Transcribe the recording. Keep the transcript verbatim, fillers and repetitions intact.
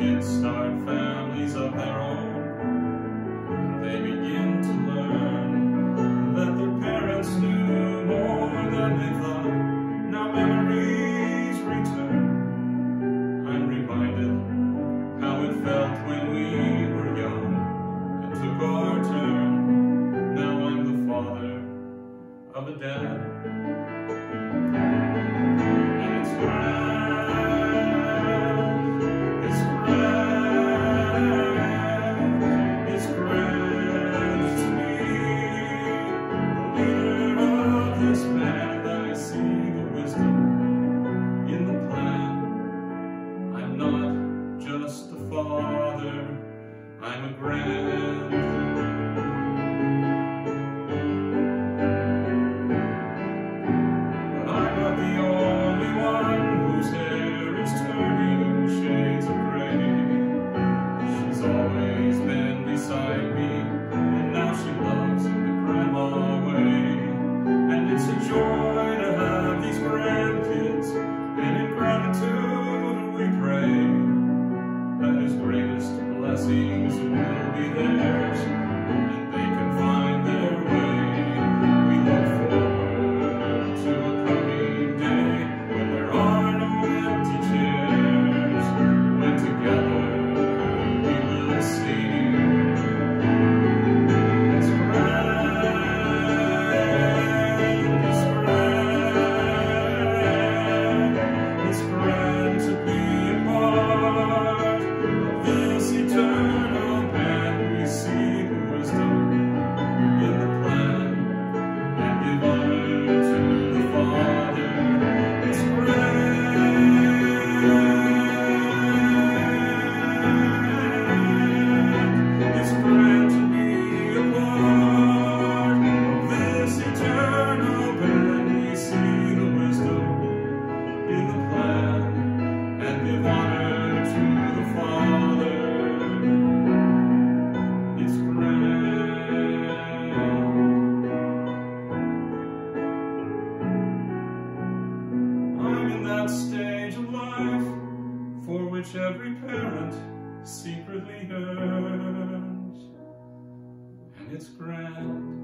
kids start families of their own, they begin to learn that their parents knew more than they thought. Now memories return. I'm reminded how it felt when we were young and took our turn. Now I'm the father of a dad. And it's grand, it's grand, it's grand to me, the leader of this band. I see the wisdom in the plan. I'm not just a father, I'm a grand. But I'm not the only one whose hair is turning shades of gray. She's always been beside me, and now she loves the grandma way. And it's a joy to have these grandkids, and in gratitude we pray that His greatest blessings will be theirs, and they can find their way. We look forward to a coming day when there are no empty chairs, when together we will sing. It's grand, it's grand, it's grand to be a part of this eternal band. We see the wisdom in the plan and give honor to the Father. It's grand, it's grand to be a part of this eternal band. We see the wisdom in the plan and give honor to the Father. It's grand. I'm in that stage of life for which every parent secretly yearns, and it's grand.